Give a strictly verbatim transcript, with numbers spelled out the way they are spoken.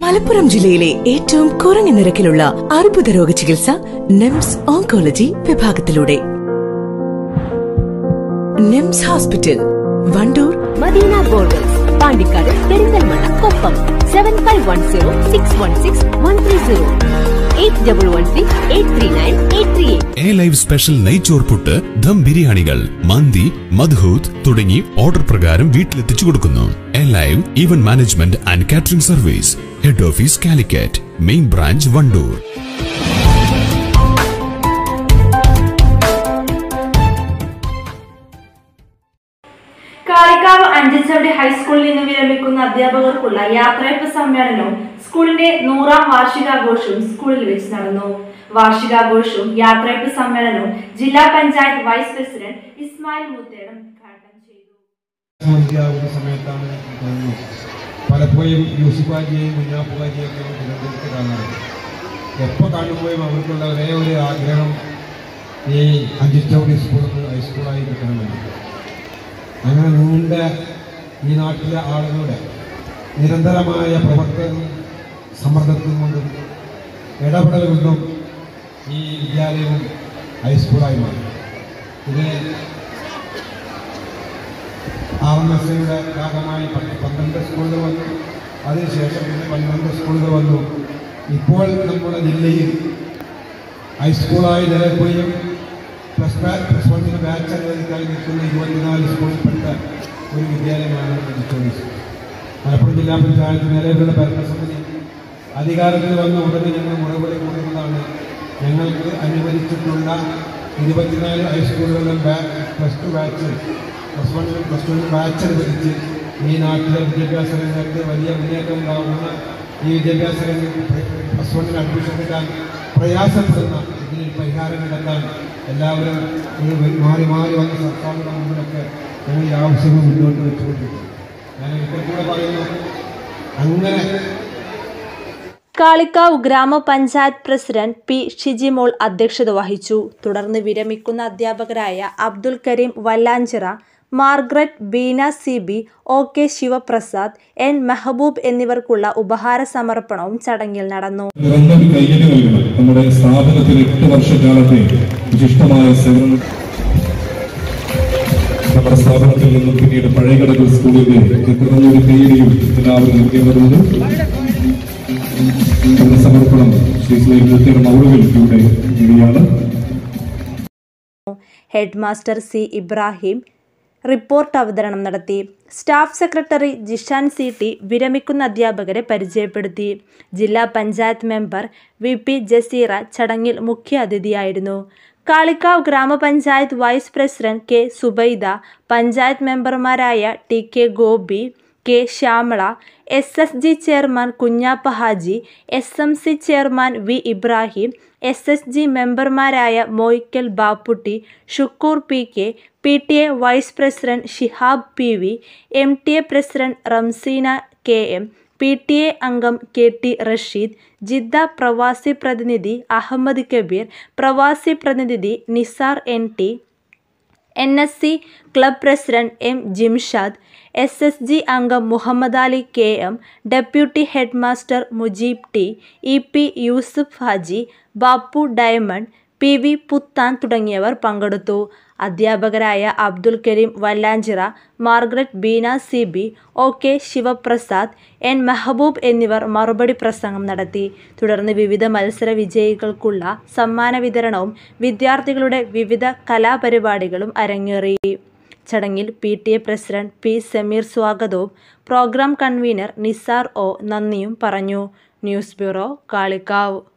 മലപ്പുറം ജില്ലയിലെ ഏറ്റവും കുറഞ്ഞ നിരക്കിലുള്ള അർബുദ രോഗ ചികിത്സ നിംസ് ഓങ്കോളജി വിഭാഗത്തിലൂടെ. NIMS hospital, Wandoor, Medina borders, Pandikkad, Perinthalmanna, Koppam. Seven five one zero six one six one three zero eight double one six eight three nine eight three eight. A live special നെയ്ച്ചോർ പുട്ട്, ദം ബിരിയാണികൾ, മന്തി, മദ്ഹൂത്ത് തുടങ്ങി ഓർഡർ പ്രകാരം വീട്ടിലെത്തിച്ചു കൊടുക്കുന്നു. A live event management and catering service, head office Calicut, main branch Wandoor. Kalikavu Anchachavadi ഹൈസ്കൂളിൽ നിന്ന് വിരമിക്കുന്ന അധ്യാപകർക്കുള്ള യാത്രയപ്പ് സമ്മേളനവും സ്കൂളിന്റെ നൂറാം വാർഷികാഘോഷവും സ്കൂളിൽ വെച്ച് നടന്നു. വാർഷികാഘോഷവും യാത്രയപ്പ് സമ്മേളനവും ജില്ലാ പഞ്ചായത്ത് വൈസ് പ്രസിഡന്റ് ഇസ്മായിൽ മുത്തേടം ഉദ്ഘാടനം ചെയ്തു. പലപ്പോഴും യൂസുഫാജിയെയും കുഞ്ഞാപ്പുകാജിയൊക്കെ തിരഞ്ഞെടുത്ത് കാണാറുണ്ട്. എപ്പോൾ കാണുമ്പോഴും അവർക്കുള്ള ഒരേ ഒരു ആഗ്രഹം ഈ അഞ്ചച്ചവടി സ്കൂൾ ഹൈസ്കൂളായി കിട്ടണമെന്ന്. അങ്ങനെ നീണ്ട ഈ നാട്ടിലെ ആളുകളുടെ നിരന്തരമായ പ്രവർത്തന സമ്മർദ്ദത്തിൽ കൊണ്ടും ഇടപെടൽ കൊണ്ടും ഈ വിദ്യാലയവും ഹൈസ്കൂളായി മാറി. ഇത് ആർ എം എസ് ഐയുടെ ഭാഗമായി പത്ത് പന്ത്രണ്ട് സ്കൂളുകൾ വന്നു. അതിനുശേഷം പിന്നെ പന്ത്രണ്ട് സ്കൂളുകൾ വന്നു. ഇപ്പോൾ നമ്മുടെ ജില്ലയിൽ ഹൈസ്കൂളായി നിലനിൽക്കുകയും പ്ലസ് പ്ലസ് വണ്ണിന് ബാച്ച് അനുവദിക്കായി നിൽക്കുന്ന ഇരുപത്തിനാല് സ്കൂളിൽപ്പെട്ട ഒരു വിദ്യാലയമാണ് അഞ്ചച്ചവടി സ്കൂൾ. മലപ്പുറം ജില്ലാ പഞ്ചായത്ത് നിലവിലുള്ള ഭരണസമിതി അധികാരത്തിൽ വന്ന ഉടനെ ഞങ്ങൾ മുറവിളി കൊടുക്കുന്നതാണ്. ഞങ്ങൾക്ക് അനുവദിച്ചിട്ടുള്ള ഇരുപത്തിനാല് ഹൈസ്കൂളുകളിലും പ്ലസ് ടു ബാച്ച് പ്ലസ് വണ്ണിലും പ്ലസ് ടുവിനും ബാച്ച് അനുവദിച്ച് ഈ നാട്ടിലെ വിദ്യാഭ്യാസ രംഗത്ത് വലിയ മുന്നേറ്റം ഉണ്ടാകുന്ന ഈ വിദ്യാഭ്യാസ രംഗത്ത് പ്ലസ് വണ്ണിന് അഡ്മിഷൻ കിട്ടാൻ പ്രയാസപ്പെടുന്ന ഇതിന് പരിഹാരം കണ്ടെത്താൻ എല്ലാവരും മാറി മാറി വന്ന സർക്കാരുകളുടെ മുമ്പിലൊക്കെ ഞങ്ങൾ ഈ ആവശ്യങ്ങൾ മുന്നോട്ട് വെച്ചുകൊണ്ടിരിക്കും. ഞാൻ ഒരിക്കൽ കൂടെ പറയുന്നു, അങ്ങനെ കാളികാവ് ഗ്രാമപഞ്ചായത്ത് പ്രസിഡന്റ് പി ഷിജിമോൾ അധ്യക്ഷത വഹിച്ചു. തുടർന്ന് വിരമിക്കുന്ന അധ്യാപകരായ Abdul Karim Vallanchira, Margaret, Beena C B, O K Sivaprasad, N Mehboob എന്നിവർക്കുള്ള ഉപഹാര സമർപ്പണവും ചടങ്ങിൽ നടന്നു. നമ്മുടെ സ്ഥാപനത്തിൽ എട്ട് വർഷക്കാലത്തെ വിശിഷ്ടമായ സേവനം നമ്മുടെ സ്ഥാപനത്തിൽ നിന്നും പിന്നീട് പഴയകടകൾ സ്കൂളിന്റെ കൃതജ്ഞത പേരിയും എല്ലാവരും നൽകി വരുന്നത് സമർപ്പണം ശ്രീ മൗലവിയുടെ കൂടിയാണ്. Head master C Ibrahim report അവതരണം നടത്തി. Staff secretary Jishan C T വിരമിക്കുന്ന അധ്യാപകരെ പരിചയപ്പെടുത്തി. ജില്ലാ panchayat member V P Jaseera ചടങ്ങിൽ മുഖ്യ അതിഥിയായിരുന്നു. കാളികാവ് ഗ്രാമപഞ്ചായത്ത് vice president K Subaida, panchayat മെമ്പർമാരായ T K Gopi, K Shyamala, S S G chairman Kunjappa Haji, S M C chairman V Ibrahim, S S G മെമ്പർമാരായ Moykkal Bapputty, Shukoor P K, P T A vice president Shihab P V, M T A president Ramseena K M, P T A അംഗം K T Rasheed, Jeddah പ്രവാസി പ്രതിനിധി അഹമ്മദ് കബീർ, പ്രവാസി പ്രതിനിധി Nisar N T, N S C club president M Jimshad, S S G അംഗം Muhammad Ali K M, deputy head master Mujeeb T, E P Yusuf Haji, Bappu Diamond, P V Puthan തുടങ്ങിയവർ പങ്കെടുത്തു. അധ്യാപകരായ Abdul Karim Vallanchira, Margaret, Beena C B, O K Sivaprasad, N Mehboob എന്നിവർ മറുപടി പ്രസംഗം നടത്തി. തുടർന്ന് വിവിധ മത്സര വിജയികൾക്കുള്ള സമ്മാന വിതരണവും വിദ്യാർത്ഥികളുടെ വിവിധ കലാപരിപാടികളും അരങ്ങേറി. ചടങ്ങിൽ P T A president P Sameer സ്വാഗതവും പ്രോഗ്രാം കൺവീനർ നിസാർ ഒ നന്ദിയും പറഞ്ഞു. News bureau, Kalikavu.